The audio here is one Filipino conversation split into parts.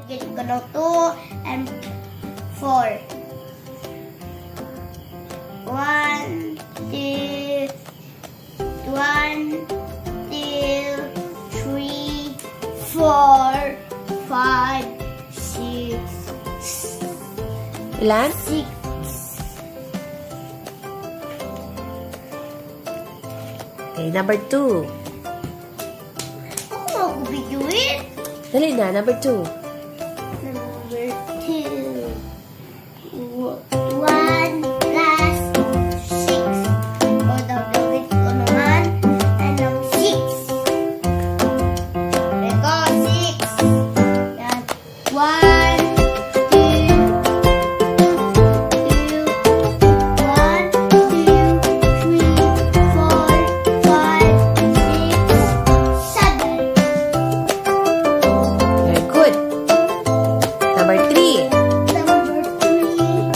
Get gonna 2 and 4. 1, 2, 1, 2, 3, 4, 5, 6. Ilan? 6. Okay, number 2. Ako mag-bigyan. Dali na, number 2. Number 2. 1 plus 6. O, dagdagin ko naman. Anong 6? Ito, 6. Yan. 1, 2, 1, 2, 3, 4, 5, 6, 7. Very good. Number 3. Number 3.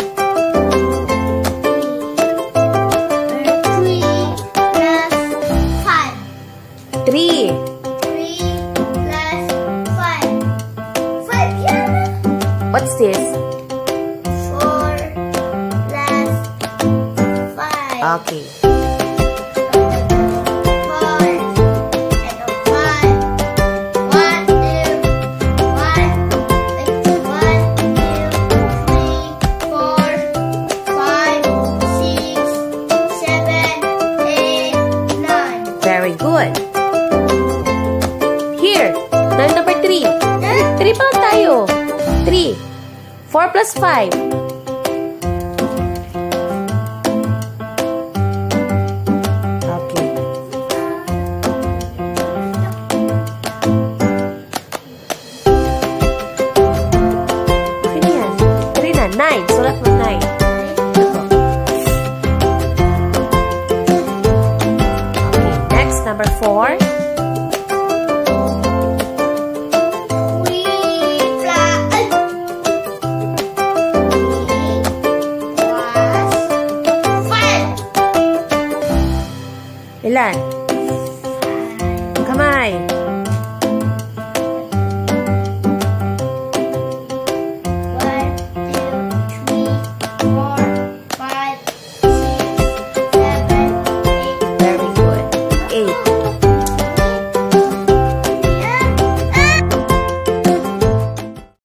3 plus 5. 3. 3 plus 5. 5 yan. What's this? 4 plus 5. Okay. 4. Ito, 5. 1, 2, 1, 2, 3, 4, 5, 6, 7, 8, 9. Very good. Here. Number 3. 3 pa lang tayo. 3. 4 plus 5. Okay. Okay na yan. 3 na. 9. Sulat mo 9. Okay. Next, number 4. 5. Ilan? Kamay.